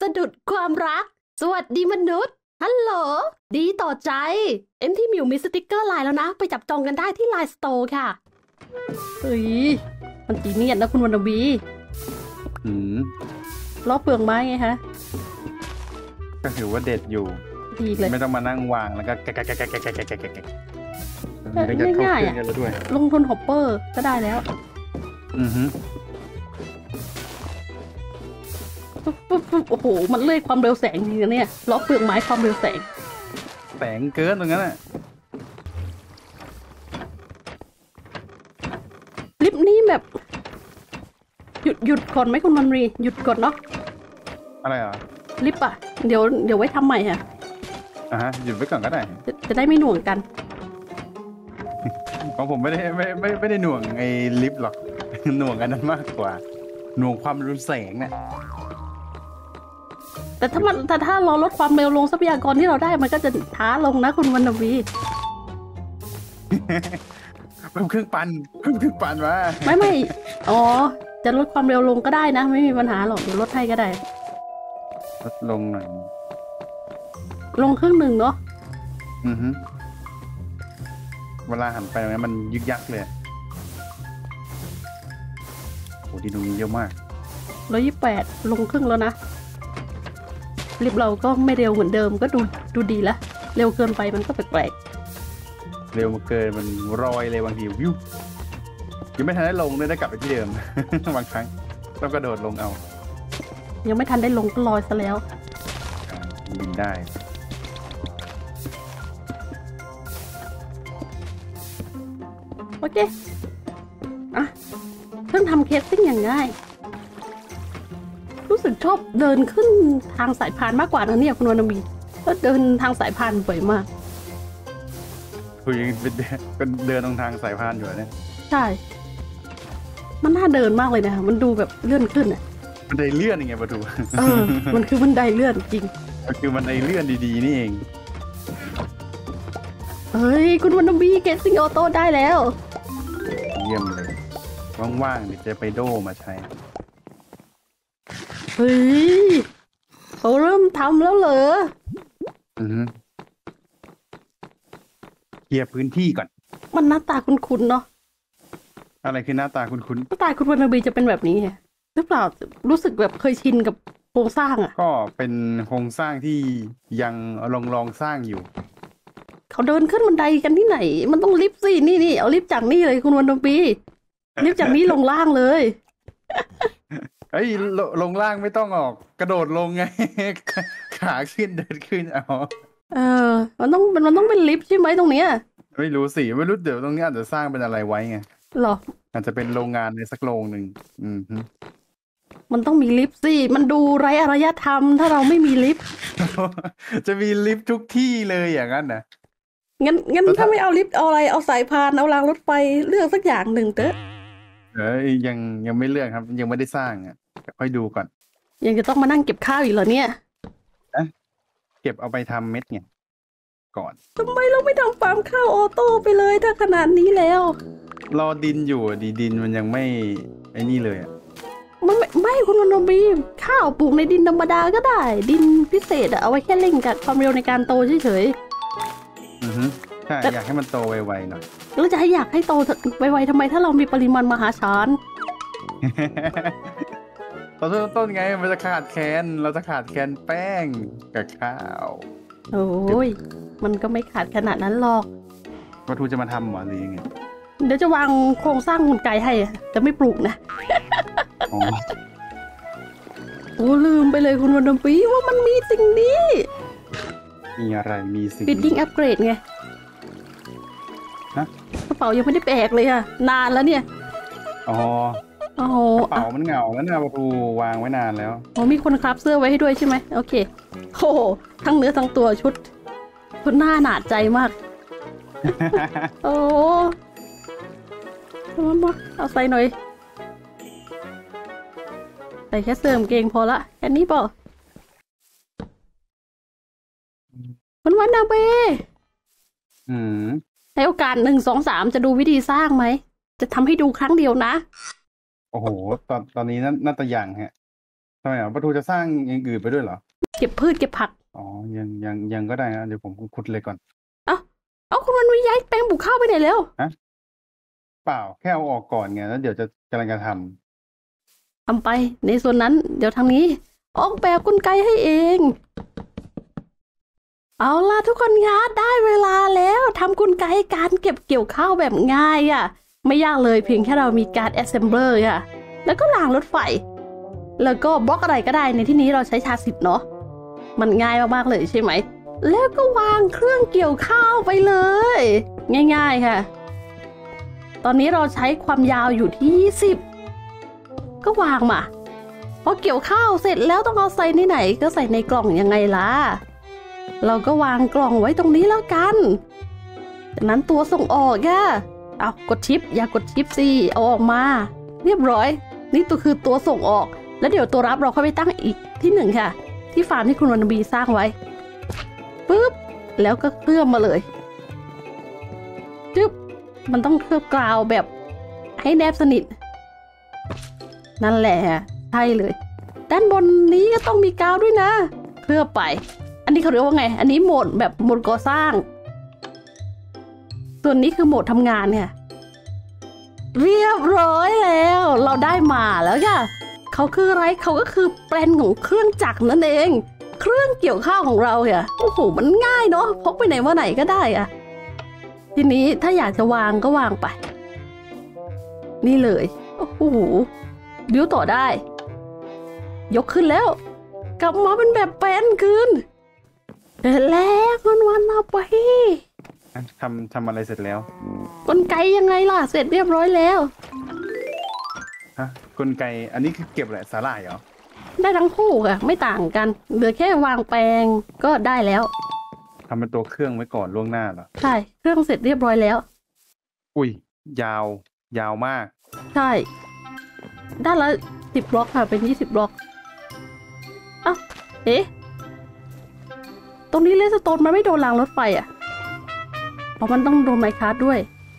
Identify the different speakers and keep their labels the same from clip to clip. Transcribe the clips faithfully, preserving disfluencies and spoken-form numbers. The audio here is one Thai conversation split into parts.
Speaker 1: สะดุดความรักสวัสดีมนุษย์ฮัลโหลดีต่อใจเอ็มที่มิวมีสติกเกอร์ไลน์แล้วนะไปจับจองกันได้ที่ไลน์สโตร์ค่ะเฮ้ยมันจีเนียนนะคุณวันบี
Speaker 2: อืม
Speaker 1: ล้อเปลืองไม้ไงฮะ
Speaker 2: ก็ถือว่าเด็ดอยู่
Speaker 1: ดีเลย
Speaker 2: ไม่ต้องมานั่งวางแล้วก็แกะแกะแกะแกะแกะแกะแกะแกะแกะ
Speaker 1: ง่ายๆอ่ะลงทุนฮอปเปอร์ก็ได้แล้ว
Speaker 2: อือฮึ
Speaker 1: โอ้โหมันเลื่อยความเร็วแสงจริงนะเนี่ยล้อเปลืองไม้ความเร็วแสง
Speaker 2: แสงเกินตรงนั้นอ่ะ
Speaker 1: ลิฟต์นี้แบบหยุดหยุดก่อนไหมคุณมันรีหยุดก่อนเนาะ
Speaker 2: อะไรอ่ะ
Speaker 1: ลิฟต์อ่ะเดี๋ยวเดี๋ยวไว้ทำใหม่ค่ะ
Speaker 2: อ่ะฮะหยุดไว้ก่อนก็ได้
Speaker 1: จะจะได้ไม่หน่วงกัน
Speaker 2: ของผมไม่ได้ไม่ไม่ไม่ได้หน่วงไอ้ลิฟต์หรอกหน่วงกันนั้นมากกว่าหน่วงความรุนแรงเนี่ย
Speaker 1: แต่ถ้ามันแต่ถ้าเราลดความเร็วลงทรัพยากรที่เราได้มันก็จะช้าลงนะคุณวรรณวี
Speaker 2: เพิ่มเครื่องปั่นเพิ่มเครื่องปั่นมา
Speaker 1: ไม่ไม่อ๋อจะลดความเร็วลงก็ได้นะไม่มีปัญหาหรอกเดี๋ยวลดให้ก็ได้
Speaker 2: ลดลงหน่อย
Speaker 1: ลงครึ่งหนึ่งเนาะ
Speaker 2: อือฮึเวลาหันไปมันยึกยักเลยโอ้ที่ตรงนี้เยอะมาก
Speaker 1: ร้อยยี่สิบแปดลงครึ่งแล้วนะลิฟต์เราก็ไม่เร็วเหมือนเดิมก็ดูดูดีละเร็วเกินไปมันก็แปลก
Speaker 2: ๆเร็วเกินมันรอยเลยบางทีวิวยังไม่ทันได้ลงเลยได้กลับไปที่เดิมบางครั้งต้องกระโดดลงเอา
Speaker 1: ยังไม่ทันได้ลงก็ลอยซะแล้ว
Speaker 2: บินได้
Speaker 1: โอเคอ่ะเพิ่งทำเคสซิ่งอย่างง่ายรู้สึกชอบเดินขึ้นทางสายพานมากกว่านะเนี่ยคุณวรรณบีก็เดินทางสายพานบ่อยมาก
Speaker 2: คุยเป็นเป็นเดินตรงทางสายพานอยู่เนี่ย
Speaker 1: ใช่มันน่าเดินมากเลยนะมันดูแบบเลื่อนขึ้นอ่ะ
Speaker 2: มันไดเลื่อนยังไงประตู
Speaker 1: เออมันคือมันไดเลื่อนจริง
Speaker 2: มันคือมันไดเลื่อนดีๆนี่เอง
Speaker 1: เฮ้ยคุณวรรณบีเกตซิ่งออโต้ได้แล้ว
Speaker 2: เยี่ยมเลยว่างๆเดี๋ยวจะไปโดมาใช้
Speaker 1: เฮ้ยเขาเริ่มทำแล้วเหรอ
Speaker 2: อือเคลียร์พื้นที่ก่อน
Speaker 1: มันหน้าตาคุ้นๆเนาะ
Speaker 2: อะไรคือหน้าตาคุ้น
Speaker 1: ๆหน้าตาคุณวรรณบีจะเป็นแบบนี้หรือเปล่ารู้สึกแบบเคยชินกับโครงสร้างอ่ะ
Speaker 2: ก็เป็นโครงสร้างที่ยังลองลองสร้างอยู่
Speaker 1: เขาเดินขึ้นบันไดกันที่ไหนมันต้องลิฟต์สินี่นี่เอาลิฟต์จากนี่เลยคุณวรรณบีลิฟต์จากนี้ลงล่างเลย
Speaker 2: เฮ้ยลงล่างไม่ต้องออกกระโดดลงไงขาขึ้นเดินขึ้นเอา
Speaker 1: เออมันต้องมันต้องเป็นลิฟต์ใช่ไหมตรงเนี้ย
Speaker 2: ไม่รู้สิไม่รู้เดี๋ยวตรงนี้อาจจะสร้างเป็นอะไรไว้ไง
Speaker 1: หรอ
Speaker 2: อาจจะเป็นโรงงานในสักโรงหนึ่งอืม
Speaker 1: มันต้องมีลิฟต์สิมันดูไร้อารยธรรมถ้าเราไม่มีลิฟต์
Speaker 2: จะมีลิฟต์ทุกที่เลยอย่างนั้นนะ
Speaker 1: งั้นงั้นถ้าไม่เอาลิฟต์เอาอะไรเอาสายพานเอารางรถไฟเลือกสักอย่างหนึ่งเถอะ
Speaker 2: เอ้ยยังยังไม่เลือกครับยังไม่ได้สร้างอ่ะค่อยดูก่อน
Speaker 1: ยังจะต้องมานั่งเก็บข้าวอีกเหรอเนี่ย
Speaker 2: อะเก็บเอาไปทำเม็ดไงก่อน
Speaker 1: ทำไมเราไม่ทำฟาร์มข้าวออโต้ไปเลยถ้าขนาดนี้แล้ว
Speaker 2: รอดินอยู่ดีดินมันยังไม่ไอ้นี่เลยอ่ะ
Speaker 1: มันไม่ไม่คุณวรรณบีข้าวปลูกในดินธรรมดาก็ได้ดินพิเศษอะเอาไว้แค่เร่งกับความเร็วในการโตเฉย
Speaker 2: ๆอือฮึใช่อยากให้มันโตไวๆหน่อย
Speaker 1: แล้วจะให้อยากให้โตไวๆทำไมถ้าเรามีปริมาณมหาศาล
Speaker 2: ตอนต้นไงมันจะขาดแคลนเราจะขาดแคลนแป้งกับข้าว
Speaker 1: โอ้ยมันก็ไม่ขาดขนาดนั้นหรอก
Speaker 2: วัตถุจะมาทำหรือยังไง
Speaker 1: เดี๋ยวจะวางโครงสร้างหุ่นไก่ให้จะไม่ปลูกนะโอ้ลืมไปเลยคุณวรรณบีว่ามันมีสิ่งนี้
Speaker 2: มีอะไรมีสิ่ง
Speaker 1: บิดดิ้งอัปเกรดไงกระเป๋ายังไม่ได้แบกเลยอะนานแล้วเนี่ย
Speaker 2: อ๋อ
Speaker 1: โอ้
Speaker 2: กระเป๋ามันเหงาแล้วนะประตูวางไว้นานแล้ว
Speaker 1: โอ้มีคนคราฟเสื้อไว้ให้ด้วยใช่ไหมโอเคโอ้ทั้งเนื้อทั้งตัวชุดชุดหน้าหนาใจมากโอ้มามาเอาใส่หน่อยใส่แค่เสื้อกางเกงพอละแค่นี้ป่ะมันวันนาเบ
Speaker 2: อืม
Speaker 1: ในโอกาสหนึ่งสองสามจะดูวิธีสร้างไหมจะทำให้ดูครั้งเดียวนะ
Speaker 2: โอ้โหตอนตอนนี้น่าจะยังฮะทำไมอ่ะประตูจะสร้างอย่างอื่นไปด้วยเหรอ
Speaker 1: เก็บพืชเก็บผัก
Speaker 2: อ๋อยังยังยังก็ได้นะเดี๋ยวผมขุดเลยก่อน
Speaker 1: เอ้าเอาคุณวันวิย้ายแปลงปลูกข้าวไปไหนแล้ว
Speaker 2: ฮะเปล่าแค่เอาออกก่อนไงแล้วเดี๋ยวจะกำลังจะทำ
Speaker 1: ทำไปในส่วนนั้นเดี๋ยวทางนี้ออกแบบกลไกให้เองเอาล่ะทุกคนคะได้เวลาแล้วทำกลไกการเก็บเกี่ยวข้าวแบบง่ายอ่ะไม่ยากเลยเพียงแค่เรามีการ assembler อ่ะแล้วก็รางรถไฟแล้วก็บล็อกอะไรก็ได้ในที่นี้เราใช้ชาสิบเนาะมันง่ายมากๆเลยใช่ไหมแล้วก็วางเครื่องเกี่ยวข้าวไปเลยง่ายๆค่ะตอนนี้เราใช้ความยาวอยู่ที่ยี่สิบก็วางมาพอเกี่ยวข้าวเสร็จแล้วต้องเอาใส่ในไหนก็ใส่ในกล่องยังไงล่ะเราก็วางกล่องไว้ตรงนี้แล้วกันจากนั้นตัวส่งออกค่ะเอากดชิปอย่ากดชิปสิเอาออกมาเรียบร้อยนี่ตัวคือตัวส่งออกแล้วเดี๋ยวตัวรับเราค่อยไปตั้งอีกที่หนึ่งค่ะที่ฟาร์มที่คุณวันบีสร้างไว้ปึ๊บแล้วก็เคลือบมาเลยจึ๊บมันต้องเคลือบกาวแบบให้แนบสนิทนั่นแหละใช่เลยด้านบนนี้ก็ต้องมีกาวด้วยนะเคลือบไปอันนี้เขาเรียกว่าไงอันนี้โหมดแบบโหมดก่อสร้างส่วนนี้คือโหมดทำงานเนี่ยเรียบร้อยแล้วเราได้มาแล้วค่ะเขาคืออะไรเขาก็คือแปลนของเครื่องจักรนั่นเองเครื่องเกี่ยวข้าวของเราเนี่ยโอ้โหมันง่ายเนาะพกไปไหนมาไหนก็ได้อะทีนี้ถ้าอยากจะวางก็วางไปนี่เลยโอ้โหบิ้วต่อได้ยกขึ้นแล้วกลับมาเป็นแบบแปลนคืนแล้ววันวันเอาไป
Speaker 2: ทำทำอะไรเสร็จแล้ว
Speaker 1: กลไกยังไงล่ะเสร็จเรียบร้อยแล้ว
Speaker 2: ฮะกลไกอันนี้คือเก็บแหละสาหร่ายเหรอ
Speaker 1: ได้ทั้งคู่ค่ะไม่ต่างกันเหลือแค่วางแปลงก็ได้แล้ว
Speaker 2: ทำเป็นตัวเครื่องไว้ก่อนล่วงหน้าเหรอ
Speaker 1: ใช่เครื่องเสร็จเรียบร้อยแล้ว
Speaker 2: อุ้ยยาวยาวมาก
Speaker 1: ใช่ด้านละสิบบล็อกค่ะเป็นยี่สิบบล็อกอ้าวเอ๊ะตรงนี้เลสโตนมันไม่โดนรางรถไฟอ่ะเพราะมันต้องโดนไมค์คัสด้วย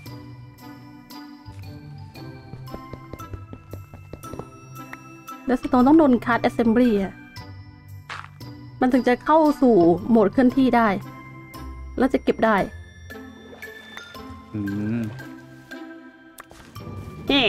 Speaker 1: เลสโตนต้องโดนคัสแอสเซมบลีอ่ะมันถึงจะเข้าสู่โหมดเคลื่อนที่ได้แล้วจะเก็บได้
Speaker 2: อืม
Speaker 1: เอ๊ะ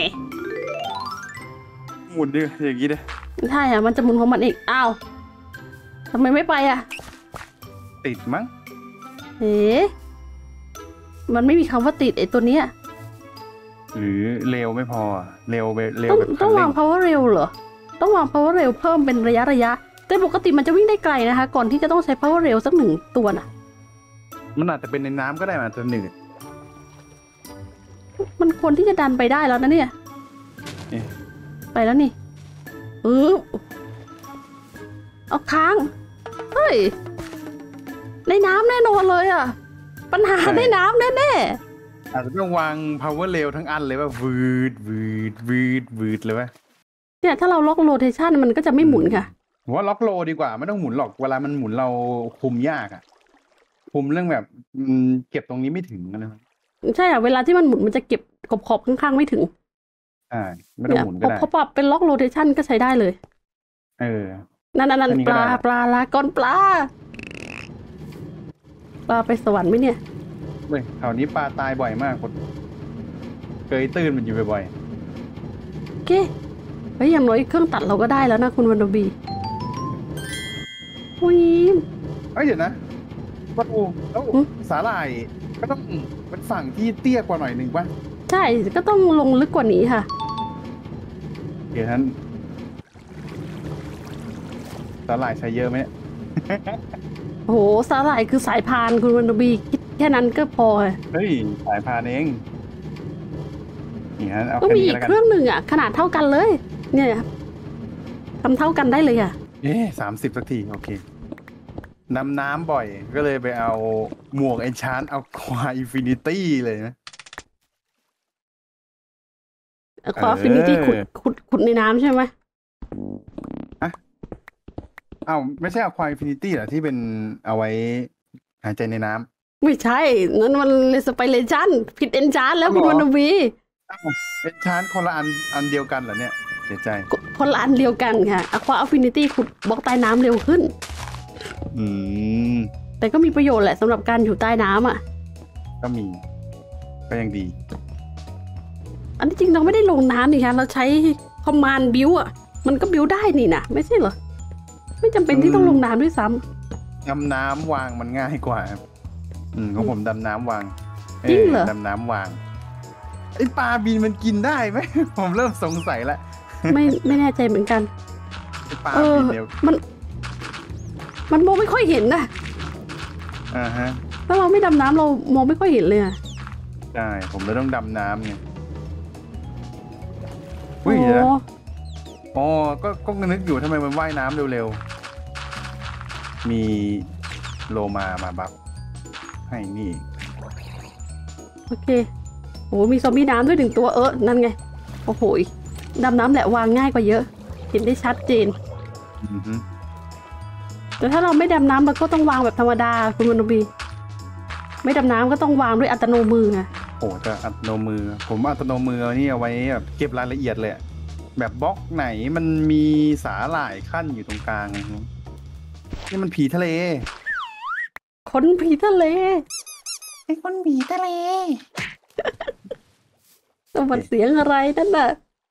Speaker 2: หมุนดิอย่างนี้เลย
Speaker 1: ใช่อ่ะมันจะหมุนของมันเองอ้าวทำไมไม่ไปอ่ะ
Speaker 2: ติดมั้ง
Speaker 1: เอ๊ะมันไม่มีคำว่าติดไอ้ตัวเนี้ย
Speaker 2: หรือเร็วไม่พอเร็วไปเร็ว
Speaker 1: ต้องต้องวาง power เร็วเหรอต้องวาง power เร็วเพิ่มเป็นระยะระยะแต่ปกติมันจะวิ่งได้ไกลนะคะก่อนที่จะต้องใช้ power เร็วสักหนึ่งตัวน่ะ
Speaker 2: มันอาจจะเป็นในน้ำก็ได้มันจะหนืด
Speaker 1: มันควรที่จะดันไปได้แล้วนะเนี่ยไปแล้วนี่เออเอาค้างเฮ้ยในน้ำแน่นอนเลยอ่ะปัญหาในน้ำแน่
Speaker 2: ๆอาจจะต้องวาง power เร็วทั้งอันเลยว่าวืดวืดวืดวืดเลยว่ะ
Speaker 1: เนี่ยถ้าเราล็อกโรเทชันมันก็จะไม่หมุนค่ะ
Speaker 2: ผมว่าล็อกโลดีกว่าไม่ต้องหมุนหรอกเวลามันหมุนเราคุมยากอ่ะคุมเรื่องแบบเก็บตรงนี้ไม่ถึงนะ
Speaker 1: ใช่อ่ะเวลาที่มันหมุนมันจะเก็บขอบขอบข้างๆไม่ถึง
Speaker 2: อ่าไม่ต้องหมุนก็ได้
Speaker 1: พอปรับเป็นล็อกโรเทชันก็ใช้ได้เลย
Speaker 2: เออ
Speaker 1: นั่นนั่นปลาปลาละก้อนปลาปลาไปสวรรค์ไหมเนี่ย
Speaker 2: เว้ยแถวนี้ปลาตายบ่อยมากคนเคยตื้นมันอยู่บ่อย
Speaker 1: ๆโอเคเฮ้ยอย่างน้อยเครื่องตัดเราก็ได้แล้วนะคุณวันบีวิม
Speaker 2: เอ้ยเดี๋ยวนะประตูแล้วสาหร่ายก็ต้องเป็นฝั่งที่เตี้ยกว่าหน่อยหนึ่งป่ะ
Speaker 1: ใช่ก็ต้องลงลึกกว่านี้ค่ะ
Speaker 2: เดี๋ยวนั้นสาหร่ายใช้เยอะไหม
Speaker 1: โอ้โหสาหร่ายคือสายพานคุณวันบีคิดแค่นั้นก็พอ
Speaker 2: เฮ้ยสายพานเองนี่ฮะเอา
Speaker 1: ก็มีอีกเครื่องหนึ่งอ่ะขนาดเท่ากันเลยเนี่ยทำเท่ากันได้เลยอ่ะ
Speaker 2: เอ๊ะสามสิบสักทีโอเคนำน้ำบ่อยก็เลยไปเอาหมวกเอนชานเอาควาอินฟินิตี้เลยนะ
Speaker 1: ควาอินฟินิตี้ขุดขุดขุดในน้ำใช่ไหม
Speaker 2: อ่ะอ้าวไม่ใช่เอาควาอินฟินิตี้เหรอที่เป็นเอาไว้หายใจในน้ำ
Speaker 1: ไม่ใช่นั่นมันสไปเลชันผิดเอนชานแล้วคุณวันวี
Speaker 2: เอนชานคนละอันอันเดียวกันเหรอเนี่ยเสียใจ
Speaker 1: เพราะร้านเดียวกันค่ะ Aqua Affinity ขุดบล็อกใต้น้ำเร็วขึ้น
Speaker 2: อืม
Speaker 1: แต่ก็มีประโยชน์แหละสำหรับการอยู่ใต้น้ำอ่ะ
Speaker 2: ก็มีก็ยังดี
Speaker 1: อันที่จริงเราไม่ได้ลงน้ำนี่ค่ะเราใช้คอมมานด์บิวอ่ะมันก็บิวได้นี่นะไม่ใช่เหรอไม่จำเป็นที่ต้องลงน้ำด้วยซ้
Speaker 2: ำดำน้ำวางมันง่ายกว่าครับอืมของผมดำน้ำวาง
Speaker 1: จริงเหรอ
Speaker 2: ดำน้ำวางไอปลาบินมันกินได้ไหมผมเริ่มสงสัยแล้ว
Speaker 1: ไม่ไม่แน่ใจเหมือนกัน
Speaker 2: ปลาบินเดี๋ยว
Speaker 1: มันมันมองไม่ค่อยเห็นนะ
Speaker 2: อ่าฮะ
Speaker 1: ถ้าเราไม่ดำน้ำเรามองไม่ค่อยเห็นเลยอ่ะ
Speaker 2: ใช่ผมเลยต้องดำน้ำไงอุ้ยนะอ๋อก็ก็นึกอยู่ทำไมมันว่ายน้ำเร็วๆมีโลมามาบัฟให้นี่
Speaker 1: โอเคโอ้มีซอมบี้น้ำด้วยหนึ่งตัวเออนั่นไงโอ้โหดำน้ำแหละวางง่ายกว่าเยอะเห็นได้ชัดเจนแต่ถ้าเราไม่ดำน้ำเราก็ต้องวางแบบธรรมดาคุณวันนบีไม่ดำน้ำก็ต้องวางด้วยอัตโนมือไง
Speaker 2: โอ้แต่อัตโนมือผมอัตโนมือนี่เอาไว้แบบเก็บรายละเอียดเลยแบบบล็อกไหนมันมีสาหร่ายขั้นอยู่ตรงกลางนี่มันผีทะเล
Speaker 1: คนผีทะเล
Speaker 2: ไอ้คนผีทะเล
Speaker 1: ตัวมันเสียงอะไรนั่นน่ะ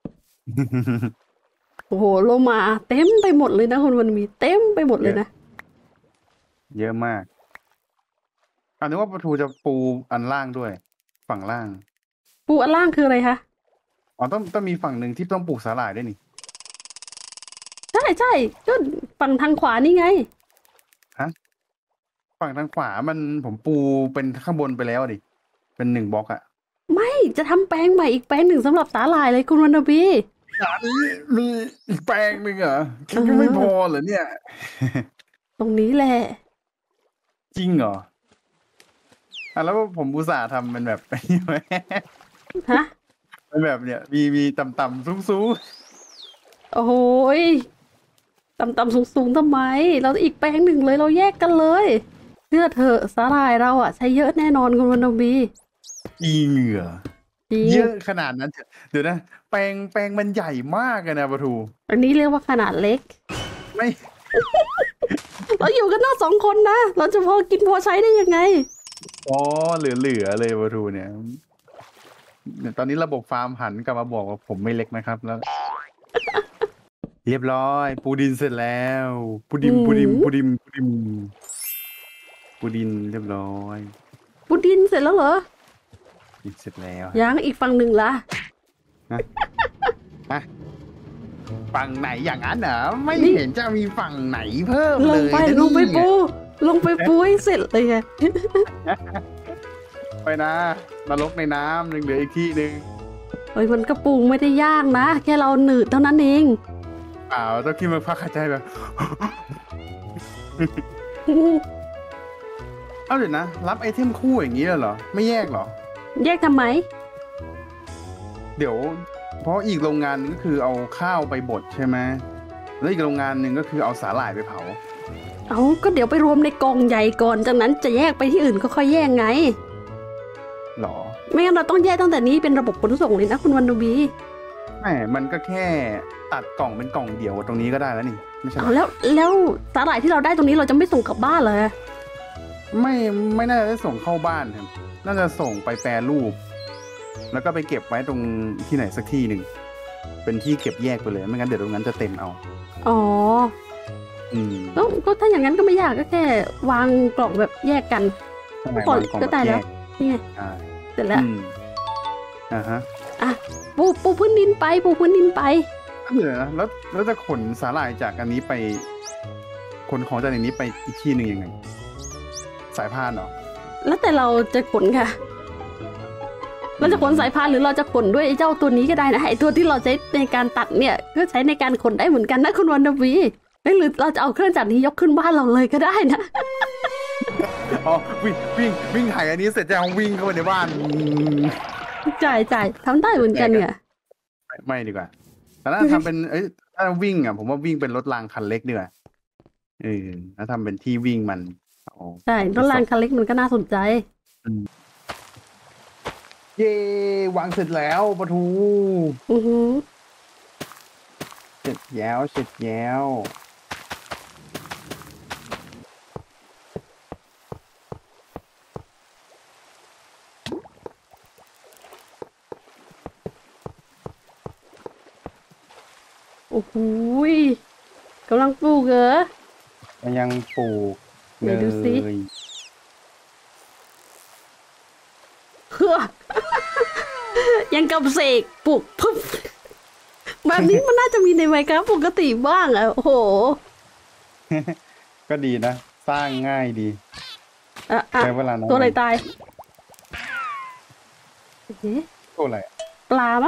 Speaker 1: โอ้โหโลมาเต็มไปหมดเลยนะคุณวันมีเต็มไปหมดเลยนะ
Speaker 2: เยอะมากอันนี้ว่าปลาทูจะปูอันล่างด้วยฝั่งล่าง
Speaker 1: ปูอันล่างคืออะไรคะ
Speaker 2: อ๋อต้องต้องมีฝั่งหนึ่งที่ต้องปลูกสาหร่ายด้วยนี่
Speaker 1: ใช่ใช่ก็ฝั่งทางขวานี่ไง
Speaker 2: ฮะฝั่งทางขวามันผมปูเป็นข้างบนไปแล้วดิเป็นหนึ่งบล็อกอะ
Speaker 1: ไม่จะทำแปลงใหม่อีกแปลงหนึ่งสำหรับสาหร่ายเลยคุณวันนบี
Speaker 2: อันนี้มีอีกแปลงหนึ่งเหรอคิดว่าไม่พอเหรอเนี่ย
Speaker 1: ตรงนี้แหละ
Speaker 2: จริงเหรออ่ะแล้วผมอุตส่าห์ทำเป็นแบบนี้ไหม
Speaker 1: ฮะ
Speaker 2: เป็นแบบเนี้ยมีมีต่ำๆสูง
Speaker 1: ๆโอ้โหต่ำๆสูงๆทำไมเราอีกแปลงหนึ่งเลยเราแยกกันเลยเชื่อเถอะสาหร่ายเราอ่ะใช้เยอะแน่นอนคุณวันนบี
Speaker 2: จริงเหรอเยอะขนาดนั้นเดี๋ยวนะแปลงแปลงมันใหญ่มากเลยนะปะทู
Speaker 1: อันนี้เรียกว่าขนาดเล็ก
Speaker 2: ไม่
Speaker 1: เราอยู่กันนอกสองคนนะเราจะพอกินพอใช้ได้ยังไง
Speaker 2: อ๋อเหลือๆเลยปะทูเนี่ยตอนนี้ระบบฟาร์มหันกลับมาบอกว่าผมไม่เล็กนะครับแล้วเรียบร้อยปูดินเสร็จแล้วปูดิมปูดิมปูดิมปูดิมปูดินเรียบร้อย
Speaker 1: ปูดินเสร็จแล้วเหรอ
Speaker 2: เสร็จแล้ว
Speaker 1: ยังอีกฝั่งหนึ่งล่ะ
Speaker 2: ฮะฝั่งไหนอย่างนั้นเหรอไม่เห็นจะมีฝั่งไหนเพิ่มเลย
Speaker 1: ลงไปลงไปปูลงไปปูให้เสร็จเลยไง
Speaker 2: ไปนะนรกในน้ำยังเหลืออีกที่หนึ่ง
Speaker 1: เฮ้ยมันกระปุงไม่ได้ยากนะแค่เราหนืดเท่านั้นเอง
Speaker 2: เปล่าต้องคิดมันพักหายใจแบบเอาเดี๋ยวนะรับไอเทมคู่อย่างนี้เหรอไม่แยกเหรอ
Speaker 1: แยกทำไม
Speaker 2: เดี๋ยวเพราะอีกโรงงานนึงก็คือเอาข้าวไปบดใช่ไหมแล้วอีกโรงงานหนึ่งก็คือเอาสาหร่ายไปเผา
Speaker 1: เอาก็เดี๋ยวไปรวมในกองใหญ่ก่อนจากนั้นจะแยกไปที่อื่นก็ค่อยแยกไง
Speaker 2: หรอ
Speaker 1: ไม่งั้นเราต้องแยกตั้งแต่นี้เป็นระบบขนส่งเลยนะคุณวันนบี
Speaker 2: ไม่มันก็แค่ตัดกล่องเป็นกล่องเดียวตรงนี้ก็ได้แล้วนี่ไม่ใช่
Speaker 1: เอาแล้วแล้วสาหร่ายที่เราได้ตรงนี้เราจะไม่ส่งกลับบ้านเหรอ
Speaker 2: ไม่ไม่น่าจะได้ส่งเข้าบ้านครับน่าจะส่งไปแปรรูปแล้วก็ไปเก็บไว้ตรงที่ไหนสักที่หนึ่งเป็นที่เก็บแยกไปเลยไม่งั้นเดี๋ยวตรงนั้นจะเต็มเอา
Speaker 1: อ๋อ
Speaker 2: อืม
Speaker 1: ก็ถ้าอย่างนั้นก็ไม่ยากก็แค่วางกล่องแบบแยกกัน
Speaker 2: ก่อน
Speaker 1: ก็ได้แล้วนี่ไงเสร็จแล้ว
Speaker 2: อ่าฮะ
Speaker 1: อ่ะปูปูพื้นดินไปปูพื้นดินไป
Speaker 2: เดี๋ยวนะแล้วแล้วจะขนสาหร่ายจากอันนี้ไปขนของจากอันนี้ไปอีกที่หนึ่งยังไงสายพานเหรอ
Speaker 1: แล้วแต่เราจะขนค่ะเราจะขนสายพานหรือเราจะขนด้วยไอ้เจ้าตัวนี้ก็ได้นะไอ้ตัวที่เราใช้ในการตัดเนี่ยก็ใช้ในการขนได้เหมือนกันนะคุณวันนวีหรือเราจะเอาเครื่องจักรนี้ยกขึ้นบ้านเราเลยก็ได้นะ
Speaker 2: อ๋อวิ่งวิ่งวิ่งถ่ายอันนี้เสร็จจะเอาวิ่งเข้าไปในบ้าน
Speaker 1: จ่ายจ่ายทำได้เหมือนกันเนี่ย
Speaker 2: ไม่ดีกว่าแต่ถ้าทำเป็นเอ้ยถ้าวิ่งอ่ะผมว่าวิ่งเป็นรถรางคันเล็กดีกว่าเออถ้าทำเป็นที่วิ่งมัน
Speaker 1: ใช่รถรางคันเล็กมันก็น่าสนใจ
Speaker 2: เย่วางเสร็จแล้วปะทู
Speaker 1: อือหือ
Speaker 2: เสร็จแล้วเสร็จแล้ว
Speaker 1: โอ้โหยกำลังปลูกเหรอ
Speaker 2: มันยังปลูก
Speaker 1: ไหน
Speaker 2: เล
Speaker 1: ดูสิ
Speaker 2: ย
Speaker 1: เฮ้อ ยังกับเสกปลูกปุ๊บแบบนี้มันน่าจะมีในไมค์ครับปกติบ้างอะโอ้โห
Speaker 2: ก็ดีนะ สร้างง่ายดี
Speaker 1: อ่ะอ่ะ
Speaker 2: ใช้เวลาน้อย
Speaker 1: ตัวอะไรตายเอ๊ะ
Speaker 2: ตัวอะไรอะ
Speaker 1: ปลามั้ง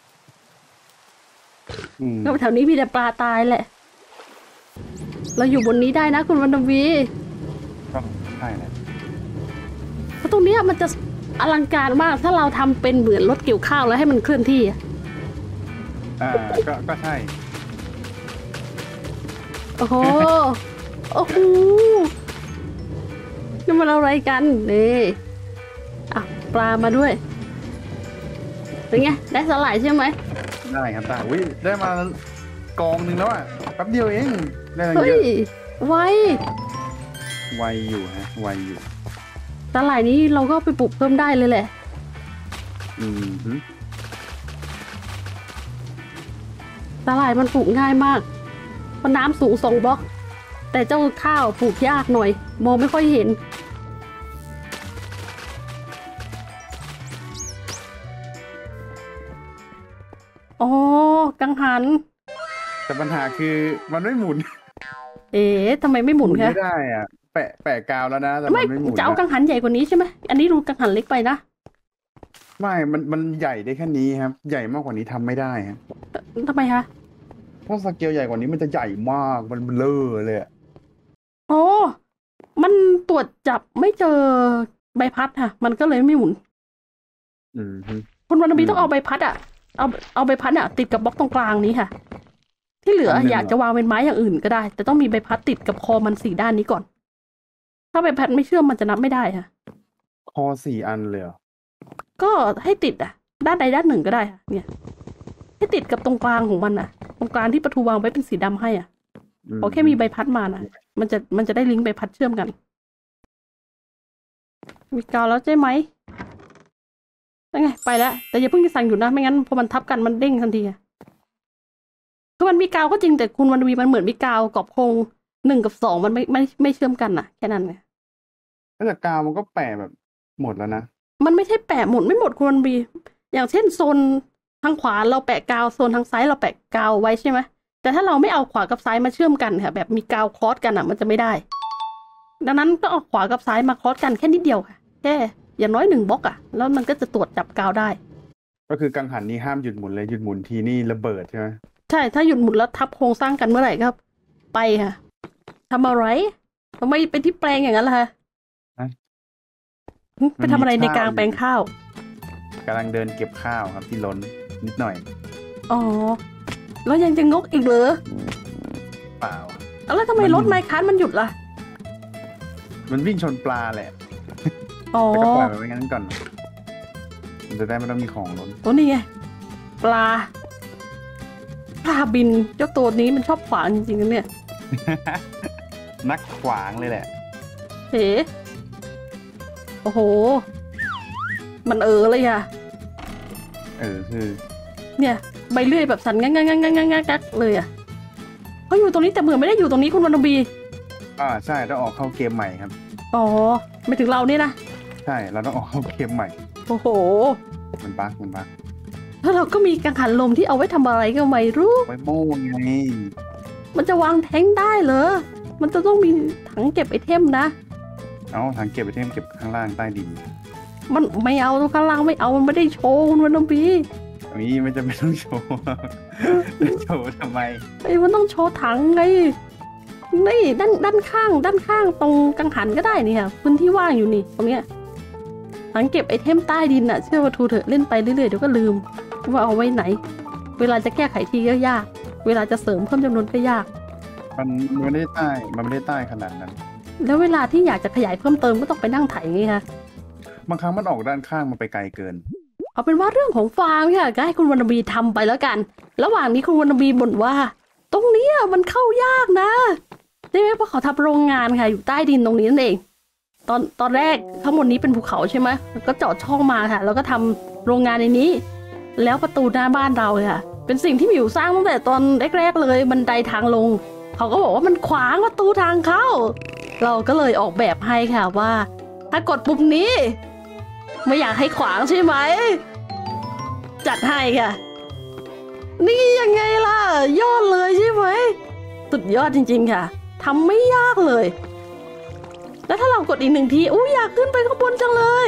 Speaker 2: อืม
Speaker 1: ก็แถวนี้มีแต่ปลาตายแหละ เราอยู่บนนี้ได้นะคุณวรรณวี
Speaker 2: ก็ใช่แหละ
Speaker 1: เพราะตรงเนี้ยมันจะอลังการมากถ้าเราทำเป็นเหมือนรถเกี่ยวข้าวแล้วให้มันเคลื่อนที่อะ
Speaker 2: อ่าก็ก็ใช่
Speaker 1: โอ้โห โอ้โหนี่มันอะไรกันนี่อ่ะปลามาด้วย เป็นไง ได้สลายใช่ไหม
Speaker 2: ได้ครับได้อุ้ยได้มากองหนึ่งแล้วอ่ะแป๊บเดียวเองได้ตั้ง
Speaker 1: เฮ้
Speaker 2: เย
Speaker 1: ย
Speaker 2: อะ
Speaker 1: ไว
Speaker 2: ไวอยู่ฮะไวอยู่
Speaker 1: สลายนี้เราก็ไปปลูกเพิ่มได้เลยแหละ
Speaker 2: อืมฮึ
Speaker 1: สลายมันปลูกง่ายมากเพราะน้ำสูงสองบล็อก แต่เจ้าข้าวปลูกยากหน่อย มองไม่ค่อยเห็น อ๋อ กังหัน
Speaker 2: แต่ปัญหาคือมันไม่หมุน
Speaker 1: เอ๊ะทำไมไม่หมุนคะ
Speaker 2: ไม่ได้อ่ะ แปะแปะกาวแล้วนะแต่
Speaker 1: ไม่
Speaker 2: มันไม่หมุน
Speaker 1: จะเอากั
Speaker 2: อะ
Speaker 1: งหันใหญ่กว่านี้ใช่ไหม อันนี้ดูกังหันเล็กไปนะ
Speaker 2: ไม่มันมันใหญ่ได้แค่นี้ครับ ใหญ่มากกว่านี้ทำไม่ได้ฮะ
Speaker 1: ทำไมคะ
Speaker 2: เพราะสเกลใหญ่กว่านี้มันจะใหญ่มากมันเบลอเลยอะ
Speaker 1: โอ้มันตรวจจับไม่เจอใบพัดค่ะ มันก็เลยไม่หมุน
Speaker 2: อืมฮึ
Speaker 1: คุณวรรณบี
Speaker 2: อืม
Speaker 1: ต้องเอาใบพัดอ่ะ เอาเอาใบพัดอ่ะติดกับบล็อกตรงกลางนี้ค่ะ ที่เหลือ
Speaker 2: อันหนึ่ง
Speaker 1: อยากจะวางเป็นไม้อย่างอื่นก็ได้ แต่ต้องมีใบพัดติดกับคอมันสี่ด้านนี้ก่อน ถ้าใบพัดไม่เชื่อมมันจะนับไม่ได้ค่ะ
Speaker 2: คอสี่อันเลยเหรอ
Speaker 1: ก็ให้ติดอ่ะ ด้านใดด้านหนึ่งก็ได้ค่ะเนี่ย ให้ติดกับตรงกลางของมันอ่ะ ตรงกลางที่ประตูวางไว้เป็นสีดำให้อ่ะ
Speaker 2: ม
Speaker 1: ขอแค่มีใบพัดมานะมันจะมันจะได้ลิงก์ใบพัดเชื่อมกัน มีกาวแล้วใช่ไหมยังไงไปแล้วแต่อย่าเพิ่งจะสั่งอยู่นะไม่งั้นพอมันทับกันมันเด้งทันทีอะคือมันมีกาวก็จริงแต่คุณวันวีมันเหมือนมีกาวกรอบโครงหนึ่งกับสองมันไม่ไม่ไม่เชื่อมกันน่ะแค่นั้นไง
Speaker 2: แล้วแต่กาวมันก็แปะแบบหมดแล้วนะ
Speaker 1: มันไม่ใช่แปะหมดไม่หมดคุณวันวีอย่างเช่นโซนทางขวาเราแปะกาวโซนทางซ้ายเราแปะกาวไว้ใช่ไหมแต่ถ้าเราไม่เอาขวากับซ้ายมาเชื่อมกันค่ะแบบมีกาวคลอสกันอ่ะ มันจะไม่ได้ ดังนั้นก็เอาขวากับซ้ายมาคลอสกันแค่นิดเดียวค่ะแค่อย่างน้อยหนึ่งบล็อกอ่ะแล้วมันก็จะตรวจจับกาวได้
Speaker 2: ก็คือกังหันนี้ห้ามหยุดหมุนเลยหยุดหมุนทีนี่ระเบิดใช่ไหม
Speaker 1: ใช่ถ้าหยุดหมุนแล้วทับโครงสร้างกันเมื่อไหร่ครับ ไปค่ะทำอะไรทำไมเป็นที่แปลงอย่างนั้นล่ะคะหึไปทำอะไรในกลางแปลงข้าว
Speaker 2: กำลังเดินเก็บข้าวครับที่ล้นนิดหน่อย
Speaker 1: อ๋อ แล้วยังจะงกอีกเหรอ
Speaker 2: เปล่า
Speaker 1: เอาแล้วทำไม
Speaker 2: มัน
Speaker 1: รถไมค์คัสมันหยุดล่ะ
Speaker 2: มันวิ่งชนปลาแหละ
Speaker 1: อ๋อ
Speaker 2: แต่ก็ปล่อยมันไว้งั้นก่อนมันจะได้ไม่ต้องมีของล้น
Speaker 1: ตัวนี้ไง ปลา ปลาบิน เจ้าตัวนี้มันชอบขวางจริงๆนะเนี่ย
Speaker 2: นักขวางเลยแหละ
Speaker 1: เฮ้โอ้โห มันเออเลยอะ
Speaker 2: เออคือ
Speaker 1: เนี่ย ใบเลื่อยแบบสั่นงักงักงักงักงักงักเลยอะเขาอยู่ตรงนี้แต่เหมือนไม่ได้อยู่ตรงนี้คุณวรรณบี
Speaker 2: อ่าใช่ต้องออกเข้าเกมใหม่ครับ
Speaker 1: อ๋อ ไม่ถึงเราเนี่ยนะ
Speaker 2: ใช่เราต้องออกเข้าเกมใหม่
Speaker 1: โอ้โห
Speaker 2: มันบั๊กมันบั๊ก
Speaker 1: แล้วเราก็มีกังหันลมที่เอาไว้ทำอะไรก็ไม่รู้
Speaker 2: ไว้โม่ไง
Speaker 1: มันจะวางแท้งได้เหรอ มันจะต้องมีถังเก็บไอเทมนะ
Speaker 2: เอาถังเก็บไปเทมเก็บข้างล่างใต้ดิน
Speaker 1: มันไม่เอาตรงข้างล่างไม่เอา มันไม่ได้โชว์คุณวรรณบี
Speaker 2: อันนี้ไม่จะไม่ต้องโชว์ โชว์ทำไม
Speaker 1: ไอ้ยมันต้องโชว์ถังไง นี่ด้านด้านข้าง ด้านข้างตรงกังหันก็ได้นี่ค่ะพื้นที่ว่างอยู่นี่ตรงเนี้ยถังเก็บไอเทมใต้ดินอะเชื่อว่าทูเถอะเล่นไปเรื่อยๆเดี๋ยวก็ลืมว่าเอาไว้ไหน เวลาจะแก้ไขทีก็ยาก เวลาจะเสริมเพิ่มจำนวนก็ยาก
Speaker 2: มันมันไม่ได้ใต้ มันไม่ได้ใต้ขนาดนั้น
Speaker 1: แล้วเวลาที่อยากจะขยายเพิ่มเติมก็ต้องไปนั่งไถไงคะ
Speaker 2: บางครั้งมันออกด้านข้างมันไปไกลเกิน
Speaker 1: เอาเป็นว่าเรื่องของฟาร์มค่ะก็ให้คุณวรรณบีทำไปแล้วกัน ระหว่างนี้คุณวรรณบีบ่นว่าตรงนี้มันเข้ายากนะใช่ไหมเพราะเขาทำโรงงานค่ะอยู่ใต้ดินตรงนี้นั่นเองตอนตอนแรกทั้งหมดนี้เป็นภูเขาใช่ไหมแล้วก็เจาะช่องมาค่ะแล้วก็ทำโรงงานในนี้ แล้วประตูหน้าบ้านเราค่ะเป็นสิ่งที่หมิวสร้างตั้งแต่ตอนแรกๆเลยบันไดทางลงเขาก็บอกว่ามันขวางประตูทางเข้าเราก็เลยออกแบบให้ค่ะว่าถ้ากดปุ่มนี้ไม่อยากให้ขวางใช่ไหมจัดให้ค่ะนี่ยังไงล่ะยอดเลยใช่ไหมสุดยอดจริงๆค่ะทำไม่ยากเลยแล้วถ้าเรากดอีกหนึ่งทีอู้อยากขึ้นไปข้างบนจังเลย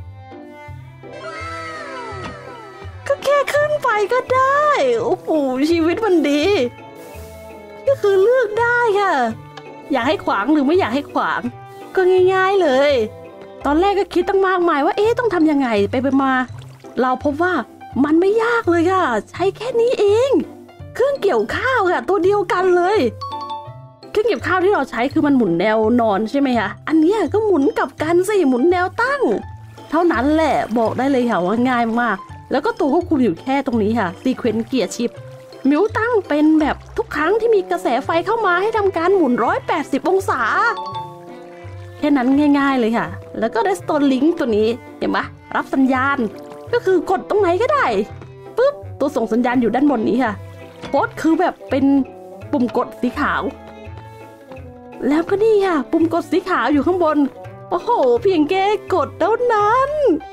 Speaker 1: ก็แค่ขึ้นไปก็ได้โอ้โหชีวิตมันดีก็คือเลือกได้ค่ะอยากให้ขวางหรือไม่อยากให้ขวางก็ง่ายๆเลยตอนแรกก็คิดตั้งมากมายว่าเอ๊ะต้องทำยังไงไปไปมาเราพบว่ามันไม่ยากเลยค่ะใช้แค่นี้เองเครื่องเกี่ยวข้าวค่ะตัวเดียวกันเลยเครื่องเกี่ยวข้าวที่เราใช้คือมันหมุนแนวนอนใช่ไหมคะอันนี้ก็หมุนกลับกันสิหมุนแนวตั้งเท่านั้นแหละบอกได้เลยค่ะว่าง่ายมากแล้วก็ตัวควบคุมอยู่แค่ตรงนี้ค่ะซีเควนซ์เกียร์ชิปมิวตั้งเป็นแบบทุกครั้งที่มีกระแสไฟเข้ามาให้ทำการหมุนหนึ่งร้อยแปดสิบองศาแค่นั้นง่ายๆเลยค่ะแล้วก็เรสโตนลิงก์ตัวนี้เห็นไหมรับสัญญาณก็คือกดตรงไหนก็ได้ปุ๊บตัวส่งสัญญาณอยู่ด้านบนนี้ค่ะโพสคือแบบเป็นปุ่มกดสีขาวแล้วก็นี่ค่ะปุ่มกดสีขาวอยู่ข้างบนโอ้โหเพียงแค่กดเท่านั้น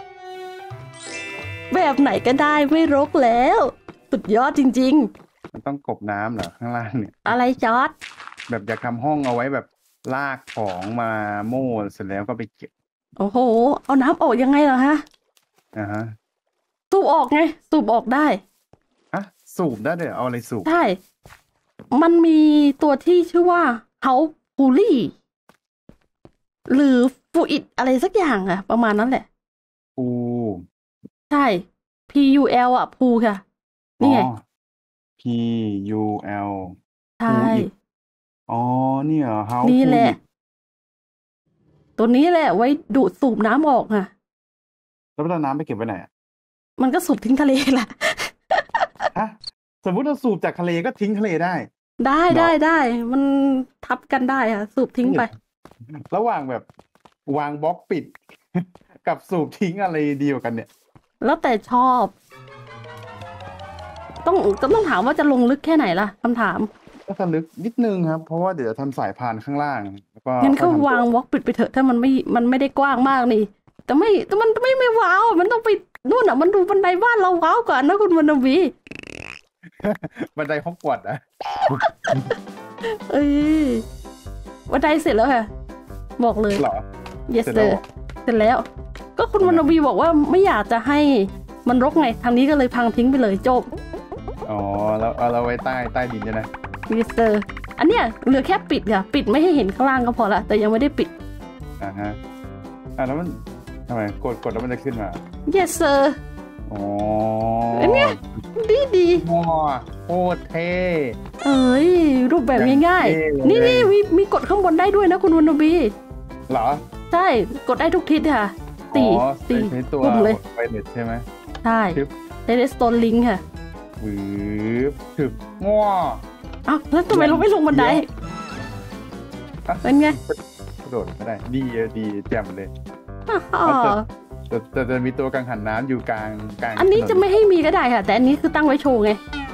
Speaker 1: แบบไหนก็ได้ไม่รกแล้วสุดยอดจริง
Speaker 2: ๆมันต้องกบน้ำเหรอข้างล่างเนี่ย
Speaker 1: อะไรจอร์จ
Speaker 2: แบบอยากทำห้องเอาไว้แบบลากของมาโม่เสร็จแล้วก็ไปเก็บ
Speaker 1: โอ้โหเอาน้ำออกยังไงเหรอฮะ
Speaker 2: อ่าฮะ
Speaker 1: สูบออกไงสูบออกได้
Speaker 2: ฮะสูบได้เลยเอาอะไรสูบ
Speaker 1: ใช่มันมีตัวที่ชื่อว่าเฮาฟูลี่หรือฟูอิดอะไรสักอย่างอะประมาณนั้นแหละ
Speaker 2: ฟู
Speaker 1: ใช่ P U L อ่ะพูค่ะนี่ไง
Speaker 2: P U L
Speaker 1: ใช่
Speaker 2: อ๋อนี่เหรอเฮา
Speaker 1: นี่แหละตัวนี้แหละไว้ดูดสูบน้ำออกค่ะ
Speaker 2: แล้วเอาน้ำไปเก็บไว้ไหนอ่ะ
Speaker 1: มันก็สูบทิ้งทะเลแหละ
Speaker 2: ฮะสมมติเราสูบจากทะเลก็ทิ้งทะเลได้
Speaker 1: ได้ได้ได้มันทับกันได้ค่ะสูบทิ้งไประ
Speaker 2: หว่างแบบวางบล็อกปิดกับสูบทิ้งอะไรดีกว่ากันเนี่ย
Speaker 1: แล้วแต่ชอบต้องต้องถามว่าจะลงลึกแค่ไหนล่ะคำถาม
Speaker 2: ก็จะลึกนิดนึงครับเพราะว่าเดี๋ยวทำสายพานข้างล่างแล้วก็
Speaker 1: งั้นก็วางบล็อกปิดไปเถอะถ้ามันไม่มันไม่ได้กว้างมากนี่แต่ไม่แต่มันไม่ไม่ว้าวมันต้องไปนู่นอ่ะมันดูบันไดบ้านเราว้าวกว่านะคุณวรรณวี
Speaker 2: บันไดฮอกวอตส์อ่ะ
Speaker 1: เอ้ยบันไดเสร็จแล้วค่ะบอกเลย
Speaker 2: เหรอ
Speaker 1: yes sir เสร็จแล้วก็คุณวรรณวีบอกว่าไม่อยากจะให้มันรกไงทางนี้ก็เลยพังทิ้งไปเลยจบ
Speaker 2: อ๋อแล้วเอาเราไว้ใต้ใต้ดินใช่ไหม
Speaker 1: yes sir อันเนี้ยเหลือแค่ปิดค่ะปิดไม่ให้เห็นข้างล่างก็พอละแต่ยังไม่ได้ปิด
Speaker 2: อ่าฮะอ่าแล้วมันทำไมกดกดแล้วมันจะขึ้นมา
Speaker 1: yes sir
Speaker 2: อ๋อ
Speaker 1: อันเนี้ยดีดี
Speaker 2: ว้าโคตรเท่
Speaker 1: เอ้ยรูปแบบง่ายๆนี่นี่มีมีกดข้างบนได้ด้วยนะคุณวรรณวี
Speaker 2: เหรอ
Speaker 1: ใช่กดได้ทุกทิศค่ะตีตี
Speaker 2: ปุ่มเลยไปเน็ตใช่ไหม
Speaker 1: ใช่ในเรสโตนลิงค่ะ
Speaker 2: วืบถึกง้อ
Speaker 1: อ้าวแล้วทำไมเราไม่ลงบันไดเป็นไง
Speaker 2: กระโดดไม่ได้ดีดีแจ่มเลยแต่แต่จะมีตัวกังหันน้ำอยู่กลางกลาง
Speaker 1: อันนี้จะไม่ให้มีก็ได้ค่ะแต่อันนี้คือตั้งไว้โชว์ไง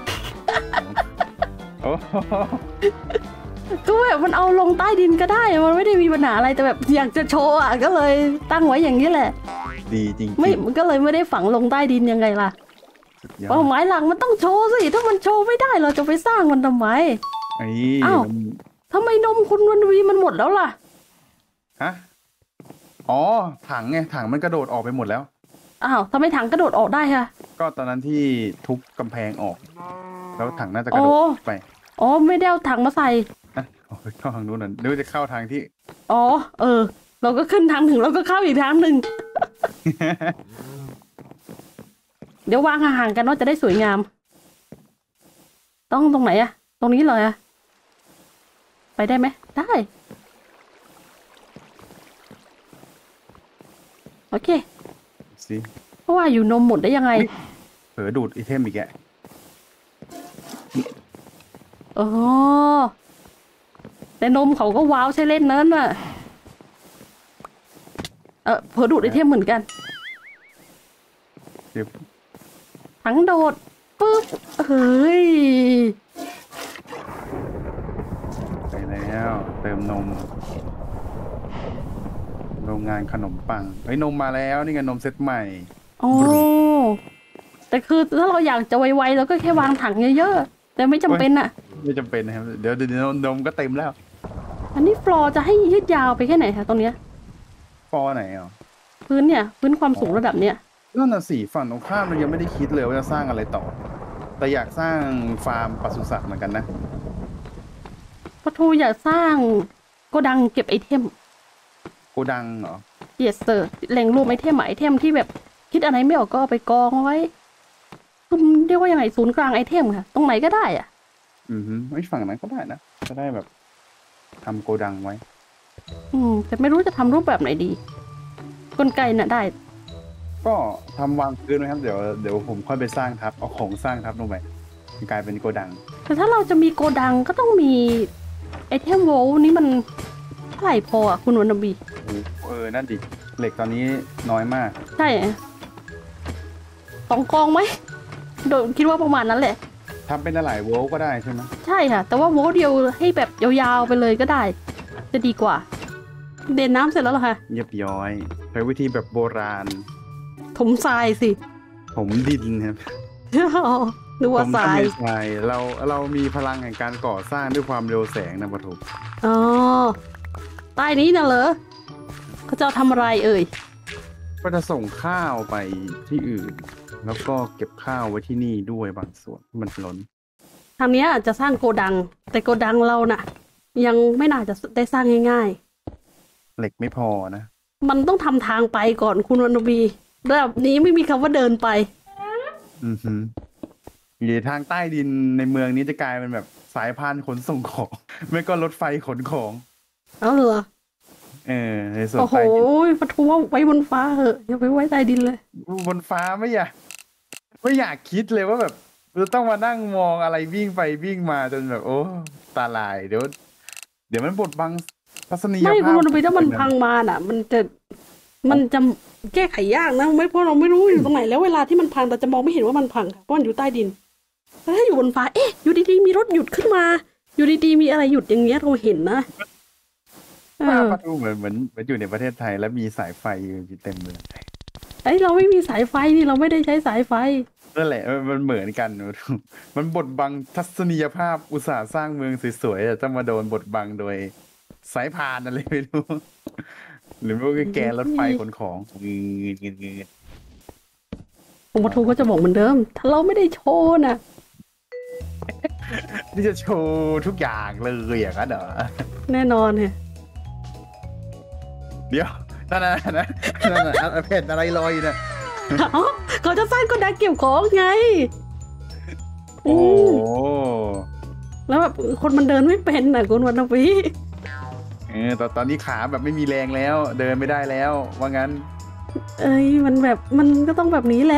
Speaker 1: ก็แบบมันเอาลงใต้ดินก็ได้มันไม่ได้มีปัญหาอะไรแต่แบบอยากจะโชว์อ่ะก็เลยตั้งไว้อย่างนี้แหละ
Speaker 2: ดีจริง
Speaker 1: ไม่มันก็เลยไม่ได้ฝังลงใต้ดินยังไงล่ะเป้าหมายหลักมันต้องโชว์สิถ้ามันโชว์ไม่ได้เราจะไปสร้างมันทำไมอ้าวทำไมนมคุณวรรณวีมันหมดแล้วล่ะ
Speaker 2: ฮะอ๋อถังไงถังมันกระโดดออกไปหมดแล้ว
Speaker 1: อ้าวทำไมถังกระโดดออกได้คะ
Speaker 2: ก็ตอนนั้นที่ทุบกำแพงออกแล้วถังน่าจะกระโดดไป
Speaker 1: อ๋อไม่ได้เอาถังมาใส่
Speaker 2: อ่ะเข้าทางนู้นน่ะนึกจะเข้าทางที่
Speaker 1: อ๋อเออเราก็ขึ้นทางหนึ่งเราก็เข้าอีกทางหนึ่ง เดี๋ยววางห่างๆกันว่าจะได้สวยงามต้องตรงไหนอะตรงนี้เลยอะไปได้ไหมได้โอเค
Speaker 2: สิ
Speaker 1: เพราะว่าอยู่นมหมดได้ยังไง
Speaker 2: เผลอดูดไอเทมอีกแก
Speaker 1: อ๋อแต่นมเขาก็ว้าวใช่เล่นนั้นน่ะเออเผลอดูดไอเทมเหมือนกัน
Speaker 2: เดี๋ยว
Speaker 1: ทั้งโดดปึ๊บเฮ้ย
Speaker 2: ไปแล้วเติมนมโรงงานขนมปังเฮ้ยนมมาแล้วนี่ไงนมเซตใหม่
Speaker 1: โอ้แต่คือถ้าเราอยากจะไวๆเราก็แค่วางถังเยอะๆแต่ไม่จำเป็นอ่ะ
Speaker 2: ไม่จำเป็นนะครับเดี๋ยวเดี๋ยวนมก็เต็มแล้ว
Speaker 1: อันนี้ฟลอร์จะให้ยืดยาวไปแค่ไหนคะตรงเนี้ย
Speaker 2: ฟอไหนอ่ะ
Speaker 1: พื้นเนี่ยพื้นความสูงระดับเนี้ย
Speaker 2: นั่นน่ะสิฝั่งตรงข้ามเรายังไม่ได้คิดเลยว่าจะสร้างอะไรต่อ แต่อยากสร้างฟาร์มปศุสัตว์เหมือนกันนะ
Speaker 1: ปะทูอยากสร้างโกดังเก็บไอเทม
Speaker 2: โกดังเหรอ
Speaker 1: yes sir แหล่งรวมไอเทมอะไอเทมที่แบบคิดอะไรไม่ออกก็เอาไปกองเอาไว้คือเรียกว่ายังไงศูนย์กลางไอเทมค่ะ ตรงไหนก็ได้อ่ะ
Speaker 2: อือฮึไม่ฝั่งนั้นก็ได้นะจะได้แบบทำโกดังไว้
Speaker 1: อืมแต่ไม่รู้จะทำรูปแบบไหนดีกลไกน่ะได้
Speaker 2: ก็ทำวางพื้นไว้ครับเดี๋ยวเดี๋ยวผมค่อยไปสร้างทับเอาของสร้างทับลงไปกลายเป็นโกดัง
Speaker 1: แต่ถ้าเราจะมีโกดังก็ต้องมีไอเทมโวลนี่มันเท่าไหร่พออ่ะคุณวรรณบี
Speaker 2: เออนั่นดิเหล็กตอนนี้น้อยมาก
Speaker 1: ใช่อะสองกองไหมโดยคิดว่าประมาณนั้นแหละ
Speaker 2: ทำเป็นหลายโวลต์ก็ได้ใช่ไหม
Speaker 1: ใช่ค่ะ แต่ว่าโวลเดียวให้แบบยาวๆไปเลยก็ได้ จะดีกว่า เด่นน้ำเสร็จแล้วเหรอคะ
Speaker 2: เรียบย้อยใช้วิธีแบบโบราณ
Speaker 1: ถมทรายสิ
Speaker 2: ผมดินครับ
Speaker 1: นึกว่า
Speaker 2: ผม
Speaker 1: ทราย
Speaker 2: ทำเป็นทรายเราเรามีพลังแห่งการก่อสร้างด้วยความเร็วแสงนะปะทุ
Speaker 1: อ๋อใต้นี้น่ะเหรอเขาจะเอาทำอะไรเอ่ย
Speaker 2: ก็จะส่งข้าวไปที่อื่น แล้วก็เก็บข้าวไว้ที่นี่ด้วยบางส่วนที่มันล้น
Speaker 1: ทางเนี้ยจะสร้างโกดัง แต่โกดังเราน่ะ ยังไม่น่าจะได้สร้างง่าย
Speaker 2: เหล็กไม่พอนะ
Speaker 1: ๆ มันต้องทำทางไปก่อนคุณวรรณบีระดับนี้ไม่มีคำว่าเดินไป
Speaker 2: อือฮึหรือทางใต้ดินในเมืองนี้จะกลายเป็นแบบสายพานขนส่งของ ไม่ก็รถไฟขนของ
Speaker 1: เอาเหรอ
Speaker 2: เออในส่วน
Speaker 1: โอ้โห
Speaker 2: ใต้ดิน
Speaker 1: ปะทูว่าไว้บนฟ้าเหอะอย่าไปไว้ใต้ดินเลย
Speaker 2: บนฟ้าไม่อยากไม่อยากคิดเลยว่าแบบจะต้องมานั่งมองอะไรวิ่งไปวิ่งมาจนแบบ โอ้ตาลายเดี๋ยวเดี๋ยวมันบดบังทัศนียภาพ
Speaker 1: ไม่คุณวรรณบีถ้ามันพังมาน่ะ มันจะมันจะแก้ไขยากนะไม่เพราะเราไม่รู้อยู่ตรงไหนแล้วเวลาที่มันพังเราจะมองไม่เห็นว่ามันพังค่ะเพราะมันอยู่ใต้ดินแต่ถ้าอยู่บนฟ้าเอ๊ะอยู่ดีๆมีรถหยุดขึ้นมา อยู่ดีๆมีอะไรหยุดอย่างเงี้ยเราเห็นนะเอ
Speaker 2: ภาพ
Speaker 1: อ
Speaker 2: ประตูเหมือนเหมือนเหมือนอยู่ในประเทศไทยแล้วมีสายไฟอยู่เต็มเลย
Speaker 1: ไอ้ยเราไม่มีสายไฟนี่เราไม่ได้ใช้สายไฟ
Speaker 2: นั่นแหละมันมันเหมือนกัน มันบดบังทัศนียภาพอุตสาห์สร้างเมืองสวยๆแต่ต้องมาโดนบดบังโดยสายพานอะไรไม่รู้ หรือไม่ก็แกนรถไฟขนของงืดงืดงืด
Speaker 1: ผมปะทูก็จะบอกเหมือนเดิม ถ้าเราไม่ได้โชว์นะ
Speaker 2: นี่จะโชว์ทุกอย่างเลยอย่างนั้นเหรอ
Speaker 1: แน่นอนเนี่ย
Speaker 2: เดี๋ยวนั่นน่ะนะนั่นน่ะอ่ะเพจอะไรลอยอยู่นะ
Speaker 1: อ๋อเขาจะสร้างโกดังเก็บของไง
Speaker 2: โอ้โห
Speaker 1: แล้วแบบคนมันเดินไม่เป็นน่ะคุณวรรณบี
Speaker 2: เออตอนตอนนี้ขาแบบไม่มีแรงแล้ว เดินไม่ได้แล้ว ว่างั้น
Speaker 1: เอ้ยมันแบบมันก็ต้องแบบนี้แหละ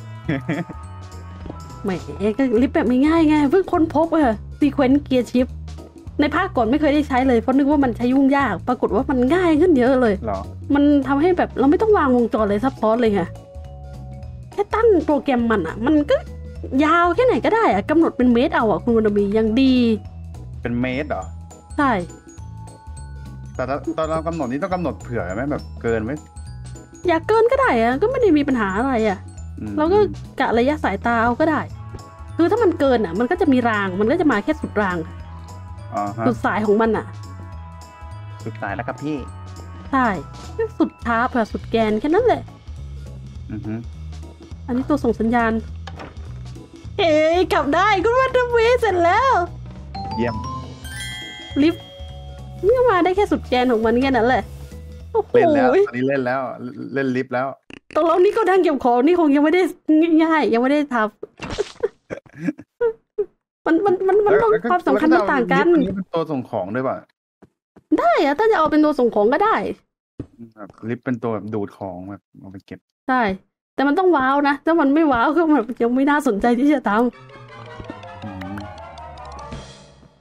Speaker 1: แหมก็ลิฟต์แบบไม่ง่ายไงเพิ่งค้นพบอะซีเควนต์เกียร์ชิปในภาคก่อนไม่เคยได้ใช้เลยเพราะนึกว่ามันใช้ยุ่งยาก ปรากฏว่ามันง่ายขึ้นเยอะเลย
Speaker 2: เหรอ
Speaker 1: มันทำให้แบบเราไม่ต้องวางวงจรเลยซับซ้อนเลยไงแค่ตั้งโปรแกรมมันอะมันก็ยาวแค่ไหนก็ได้อะกำหนดเป็นเมตรเอาอะคุณวรรณบียังดี
Speaker 2: เป็นเมตรเหรอ
Speaker 1: ใช่
Speaker 2: แต่ตอนตอนเรากำหนดนี้ต้องกำหนดเผื่อไหมแบบเกินไหม
Speaker 1: อยากเกินก็ได้อะก็ไม่ได้มีปัญหาอะไรอะ
Speaker 2: อืม
Speaker 1: เราก็กะระยะสายตาเอาก็ได้ คือถ้ามันเกินอะมันก็จะมีรางมันก็จะมาแค่สุดราง
Speaker 2: อ๋อฮะ
Speaker 1: สุดสายของมันอะ
Speaker 2: สุดท้ายแล้วครับพี่
Speaker 1: ใช่แค่สุดชาร์ปอะสุดแกนแค่นั้นแหละ
Speaker 2: อือฮึ
Speaker 1: อันนี้ตัวส่งสัญญาณ เอ้ยกลับได้คุณวัตเวเสร็จแล้ว
Speaker 2: เยี่ยม
Speaker 1: ลิฟต์นี่มาได้แค่สุดแกนของมันแค่นั้นแหละโอ้โห
Speaker 2: เล่นแล้วตอนนี้เล่นแล้ว เล่นลิฟต์แล้ว
Speaker 1: ตกลงนี่ก็ดังเก็บของนี่คงยังไม่ได้ง่ายๆยังไม่ได้ทำมันมันมันมันต้อง
Speaker 2: แล้วก็
Speaker 1: ความสำคัญมันต่างกัน
Speaker 2: ลิฟต์อันนี้เป็นตัวส่งของด้วยป่ะ
Speaker 1: ได้อะถ้าจะเอาเป็นตัวส่งของก็ได้
Speaker 2: แบบลิฟต์เป็นตัวแบบดูดของแบบเอาไปเก็บ
Speaker 1: ใช่ แต่มันต้องว้าวนะ ถ้ามันไม่ว้าวก็แบบยังไม่น่าสนใจที่จะท
Speaker 2: อืม
Speaker 1: ำ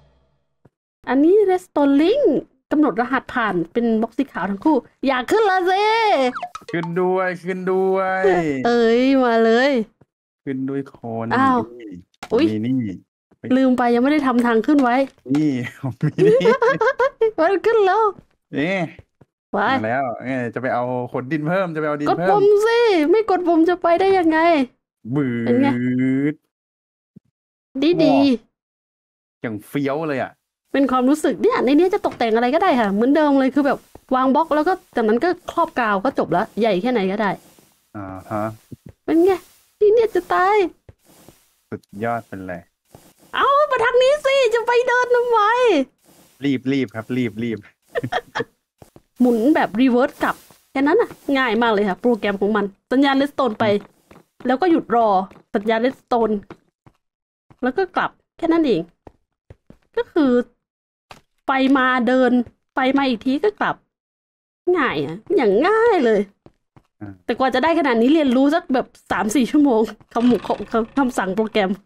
Speaker 1: อันนี้ restoring กำหนดรหัสผ่านเป็นบล็อกสีขาวทั้งคู่ อยากขึ้นละสิ
Speaker 2: ขึ้นด้วยขึ้นด้วย
Speaker 1: เอ้ยมาเลย
Speaker 2: ขึ้นด้วยคน
Speaker 1: อ้าว
Speaker 2: นี่
Speaker 1: อุ๊ย
Speaker 2: มีนี่
Speaker 1: ลืมไปยังไม่ได้ทำทางขึ้นไว้
Speaker 2: นี่ผมมีนี่
Speaker 1: มันขึ้นแล้ว
Speaker 2: นี่
Speaker 1: ไป
Speaker 2: มาแล้วเอ้ยจะไปเอาขนดินเพิ่มจะไปเอาดิน
Speaker 1: กด
Speaker 2: เพิ่
Speaker 1: ปุ่
Speaker 2: ม
Speaker 1: มสิ ไม่กดปุ่มจะไปได้ยังไง
Speaker 2: บื
Speaker 1: เป็นไง
Speaker 2: ด
Speaker 1: ดีดี
Speaker 2: ว้า อย่างเฟี้ยวเลยอ่ะ
Speaker 1: เป็นความรู้สึกเนี่ยในนี้จะตกแต่งอะไรก็ได้ค่ะ เหมือนเดิมเลยคือแบบวางบล็อกแล้วก็จากนั้นก็ครอบกาวก็จบละใหญ่แค่ไหนก็ได้
Speaker 2: อ่าฮะ
Speaker 1: เป็นไงที่เนี่ยจะตาย
Speaker 2: สุดยอดเป็นไร
Speaker 1: เอามาทางนี้สิ จะไปเดินทำไม
Speaker 2: รีบรีบครับ รีบรีบ
Speaker 1: หมุนแบบรีเวิร์สกลับแค่นั้นน่ะ ง่ายมากเลยค่ะ โปรแกรมของมัน สัญญาณเลสโตนไป แล้วก็หยุดรอสัญญาณเลสโตนแล้วก็กลับแค่นั้นเอง ก็คือไฟมาเดินไฟมาอีกทีก็กลับ ง่ายอ่ะ อย่างง่ายเลย
Speaker 2: อ่า
Speaker 1: แต่กว่าจะได้ขนาดนี้เรียนรู้สักแบบสามสี่ชั่วโมงคำหมุของคำสั่งโปรแกรม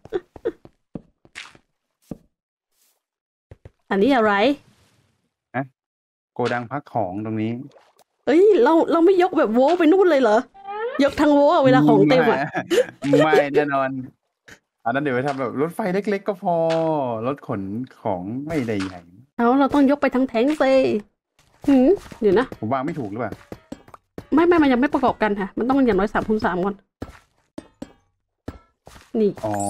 Speaker 1: อันนี้อะไร
Speaker 2: โกดังพักของตรงนี้
Speaker 1: เอ้ย เราเราไม่ยกแบบโว้ไปนู่นเลยเหรอ ยกทางโว้อะเวลาของเต็มอ่ะ
Speaker 2: ไม่ไม่แน่นอน อันนั้นเดี๋ยวไปทำแบบรถไฟเล็กๆก็พอ รถขนของไม่ได้ใหญ่
Speaker 1: เอาเราต้องยกไปทั้งแท้งสิหืมเดี๋ยวนะ
Speaker 2: ผมวางไม่ถูกหรือเปล่า
Speaker 1: ไม่ไม่มันยังไม่ประกอบกันค่ะ มันต้องอย่างน้อยสามคูณสามก่อน นี่
Speaker 2: อ๋อ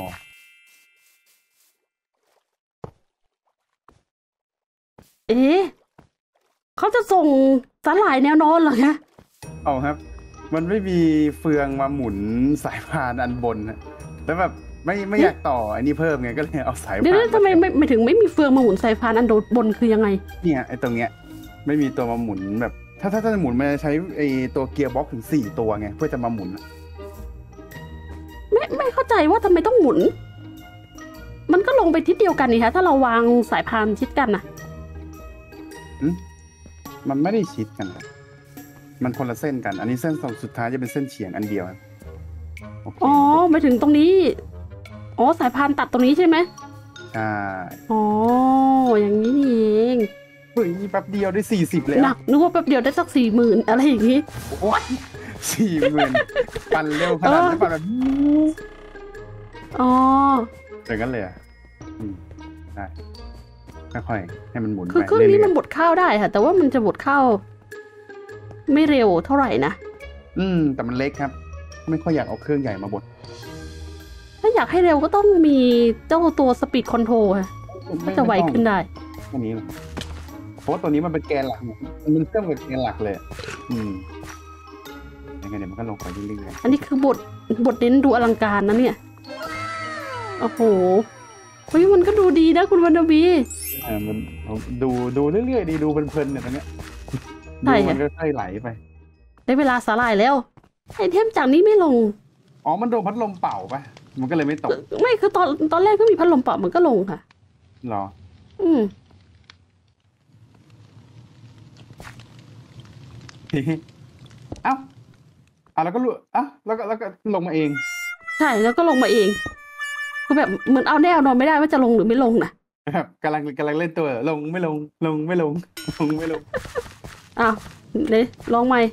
Speaker 1: เอ๊ะเขาจะส่งสลายแนวนอนเหรอคะ
Speaker 2: เอาครับ มันไม่มีเฟืองมาหมุนสายพานอันบนนะแล้วแบบไม่ไม่อยากต่ออันนี้เพิ่มไงก็เลยเอาสายพาน
Speaker 1: เดี๋ยวนะทำไมไม่ไม่ถึงไม่มีเฟืองมาหมุนสายพานอันโดดบนคือยังไง
Speaker 2: เนี่ยไอ้ตรงเนี้ย ไม่มีตัวมาหมุนแบบ ถ้าถ้าถ้าจะหมุนมันจะใช้ไอ้ตัวเกียร์บ็อกซ์ถึงสี่ตัวไงเพื่อจะมาหมุน
Speaker 1: ไม่ไม่เข้าใจว่าทำไมต้องหมุน มันก็ลงไปทิศเดียวกันนี่คะถ้าเราวางสายพานชิดกันนะ
Speaker 2: มันไม่ได้ชิดกันครับมันคนละเส้นกัน อันนี้เส้นสองสุดท้ายจะเป็นเส้นเฉียงอันเดียวครับโอเค
Speaker 1: อ๋อไปถึงตรงนี้ อ๋อสายพานตัดตรงนี้ใช่ไหม
Speaker 2: ใช่
Speaker 1: อ๋ออย่างนี้นี่เอง
Speaker 2: เฮ้ยแป๊บเดียวได้สี่สิบแล้ว
Speaker 1: หนักนึกว่าแป๊บเดียวได้สักสี่หมื่นอะไรอย่างนี้
Speaker 2: โอ้ยสี่หมื่นปั่นเร็วขนาดนี้นปั่นแบบ
Speaker 1: อ๋อ
Speaker 2: อย่างนั้นเลยอ่ะอืมได้ค่อยๆให้มันหมุน
Speaker 1: คือ
Speaker 2: ไป
Speaker 1: เครื่องนี้
Speaker 2: เรื่
Speaker 1: มั
Speaker 2: อน ย
Speaker 1: บดข้าวได้ค่ะ แต่ว่ามันจะบดข้าวไม่เร็วเท่าไหร่นะ
Speaker 2: ๆอืม แต่มันเล็กครับ ไม่ค่อยอยากเอาเครื่องใหญ่มาบด
Speaker 1: ถ้าอยากให้เร็วก็ต้องมีเจ้าตัวสปีดคอนโทรลค่ะก็จะไวขึ้นได้
Speaker 2: แค่นี้เลยเพราะว่าตัวนี้มันเป็นแกนหลักมันเครื่องเป็นแกนหลักเลย อืมยังไงเดี๋ยวมันก็ลงไปเรื่อย
Speaker 1: อันนี้คือบทบทเน้นดูอลังการนะเนี่ย โอ้โหเฮ้ยมันก็ดูดีนะคุณวันนบี
Speaker 2: ๆอ่ามันดูดูเรื่อยๆดีดูเพลินๆเนี่ยตอนเนี้ย
Speaker 1: ใช่
Speaker 2: ดู
Speaker 1: ค่ะ
Speaker 2: มันก็ค่อยๆไหลไป
Speaker 1: ได้เวลาสาหร่ายแล้ว ไอเทมจากนี้ไม่ลง
Speaker 2: อ๋อ มันโดนพัดลมเป่าปะมันก็เลยไม่ตก
Speaker 1: ไม่คือตอนตอนแรกก็มีพัดลมเป่ามันก็ลงค่ะ
Speaker 2: หรอ
Speaker 1: อืม
Speaker 2: เอ้าอ่ะแล้วก็รู้อ่ะแล้วก็แล้วก็ลงมาเอง
Speaker 1: ใช่แล้วก็ลงมาเองคือแบบเหมือนเอาแน่เอานอนไม่ได้ว่าจะลงหรือไม่ลงนะ
Speaker 2: แบบกำลังกำลังเล่นตัวลงไม่ลงลงไม่ลงลงไม่ลง
Speaker 1: อ้าวเดี๋ยวลองใหม่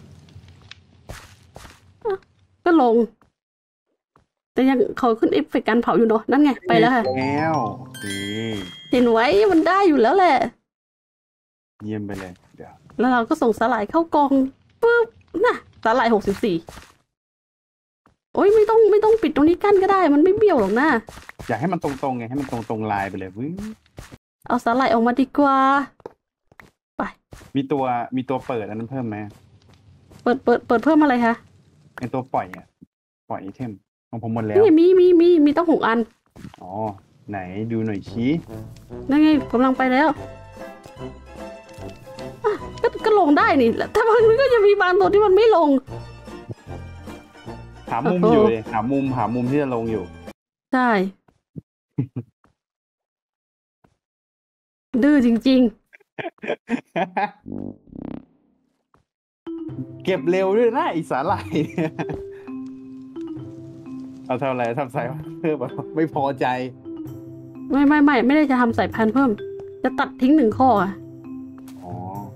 Speaker 1: อ้าวก็ลง แต่ยังเขาขึ้นเอฟเฟกต์การเผาอยู่เนาะนั่นไงไปแล้วค่ะ
Speaker 2: แล้วโอเค
Speaker 1: เห็นไว้มันได้อยู่แล้วแหละ
Speaker 2: เยี่ยมไปเลยเดี๋ยว
Speaker 1: แล้วเราก็ส่งสลายเข้ากล่องปุ๊บน่ะสลายหกสิบสี่โอ้ยไม่ต้องไม่ต้องปิดตรงนี้กั้นก็ได้ มันไม่เบี้ยวหรอกนะ
Speaker 2: อยากให้มันตรงๆไงให้มันตรงๆลายไปเลยวิ้ง
Speaker 1: เอาสลายออกมาดีกว่า
Speaker 2: มีตัวมีตัวเปิดอันนั้นเพิ่มไหม
Speaker 1: เปิดเปิดเปิดเพิ่มอะไรคะ
Speaker 2: ไอตัวปล่อยอ่ะปล่อยไอเทมของผมหมดแล้ว
Speaker 1: นี่มีมีมีมีตั้งหกอัน
Speaker 2: อ๋อไหนดูหน่อยชี้
Speaker 1: นั่นไงกำลังไปแล้วอ่ะก็ก็ลงได้นี่แต่บางทีก็จะมีบางตัวที่มันไม่ลง
Speaker 2: หามุม
Speaker 1: โอ้โห
Speaker 2: อยู่เลยหามุมหามุมที่จะลงอยู่
Speaker 1: ใช่ ดื้อจริง
Speaker 2: เก็บเร็วด้วยนะไอีสาหร่ายเนี่ยเอาเท่าไหร่ทำใส่เพิ่มแบบไม่พอใจ
Speaker 1: ๆ ไม่ไม่ไม่ไม่ได้จะทำสายพันธุ์เพิ่ม จจะตัดทิ้งหนึ่งข้ออ่ะ
Speaker 2: อ๋อ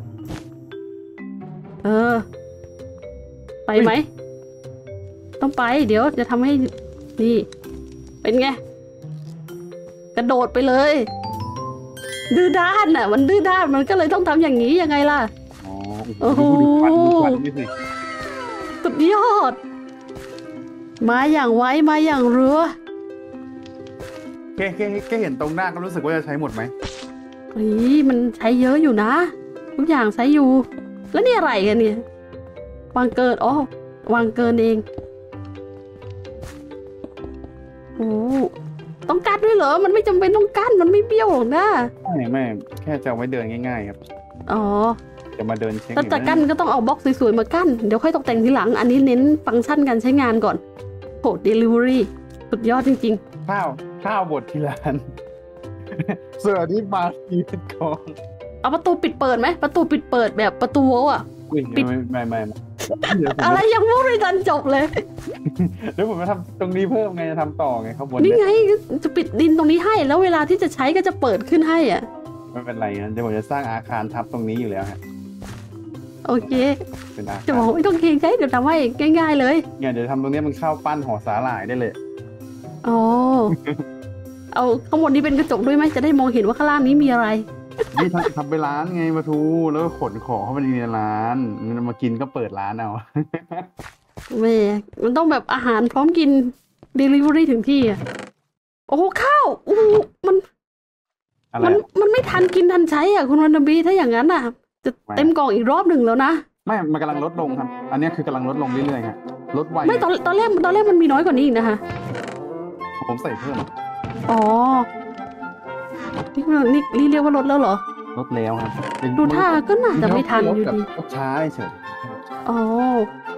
Speaker 1: เออ ไปไหม ต้องไป เดี๋ยวจะทำให้ นี่ เป็นไง กระโดดไปเลย ดื้อด้านน่ะ มันดื้อด้าน มันก็เลยต้องทำอย่างนี้ยังไงล่ะ
Speaker 2: อ๋อ
Speaker 1: โอ้โห
Speaker 2: ดูควันดูควันนี่สิ
Speaker 1: สุดยอด มาอย่างไว มาอย่างเรือ
Speaker 2: แค่แค่แค่เห็นตรงหน้าก็รู้สึกว่าจะใช้หมดไหม
Speaker 1: เฮ้ยมันใช้เยอะอยู่นะ ทุกอย่างใช้อยู่ แล้วนี่อะไรกันเนี่ย วางเกิน อ๋อ วางเกินเอง โอ้ต้องกั้นด้วยเหรอ มันไม่จำเป็นต้องกั้น มันไม่เบี้ยวหรอกนะ
Speaker 2: ไม่ไม่แค่จะเอาไว้เดินง่ายๆครับ
Speaker 1: อ๋อ
Speaker 2: จะมาเดินเช็ค
Speaker 1: แต่แต่กั้นก็ต้องเอาบล็อกสวยๆมากั้น เดี๋ยวค่อยตกแต่งทีหลัง อันนี้เน้นฟังก์ชันการใช้งานก่อนโหเดลิเวอรี่สุดยอดจริง
Speaker 2: ข้าวข้าวบดที่ร้าน เสือที่มาทีเป็นกอง
Speaker 1: ๆ เอาประตูปิดเปิดไหม ประตูปิดเปิดแบบประตูโว้อะ
Speaker 2: อุ้ย
Speaker 1: ปิด
Speaker 2: ไม่ไม่ไม่ไม่เดี๋ยวผม
Speaker 1: อะไรยังพูดไม่ทันจบเลย
Speaker 2: เดี๋ยวผมจะทำตรงนี้เพิ่มไงจะทำต่อไงข้างบน
Speaker 1: นี่
Speaker 2: เนี่ย
Speaker 1: ไงจะปิดดินตรงนี้ให้ แล้วเวลาที่จะใช้ก็จะเปิดขึ้นให้อ่ะ
Speaker 2: ไม่เป็นไรนะเดี๋ยวผมจะสร้างอาคารทับตรงนี้อยู่แล้วฮะ
Speaker 1: โอเค
Speaker 2: เป็นอาคาร
Speaker 1: จะบอกว่าไม่ต้องเกรงใจเดี๋ยวทำให้ง่ายๆเลย
Speaker 2: เนี่ยเดี๋ยวทำตรงนี้มันเข้าปั้นหอสาหร่ายได้เลย
Speaker 1: อ๋อ เอาข้างบนนี้เป็นกระจกด้วยไหมจะได้มองเห็นว่าข้างล่างนี้มีอะไร
Speaker 2: นี่ทำทำไปร้านไงมาทูแล้วก็ขนของเข้าไปในร้านมันมากินก็เปิดร้านเอา
Speaker 1: แหม่มันต้องแบบอาหารพร้อมกิน Delivery ถึงที่อ่ะ โอ้โหข้าวอู้หูมัน
Speaker 2: อะไร
Speaker 1: มัน
Speaker 2: อะ
Speaker 1: มันไม่ทันกินทันใช้อ่ะ คุณวันนบีถ้าอย่างนั้นอ่ะ จะ
Speaker 2: ไม่
Speaker 1: เต็มกล่องอีกรอบหนึ่งแล้วนะ
Speaker 2: ไม่มันกำลังลดลงครับ อันนี้คือกำลังลดลงเรื่อยๆครับลดไว
Speaker 1: ไม่ตอนตอนแรกตอนแรกมันมีน้อยกว่านี้อีกนะคะ
Speaker 2: ผมใส่เพิ่ม
Speaker 1: อ๋อ นี่นี่นี่เรียกว่าลดแล้วเหรอ
Speaker 2: ลดแล้วครับ
Speaker 1: ดูท่าก็น่าจะไม่ทันอยู่
Speaker 2: กับ
Speaker 1: ดี
Speaker 2: ช้าเฉย
Speaker 1: อ๋อ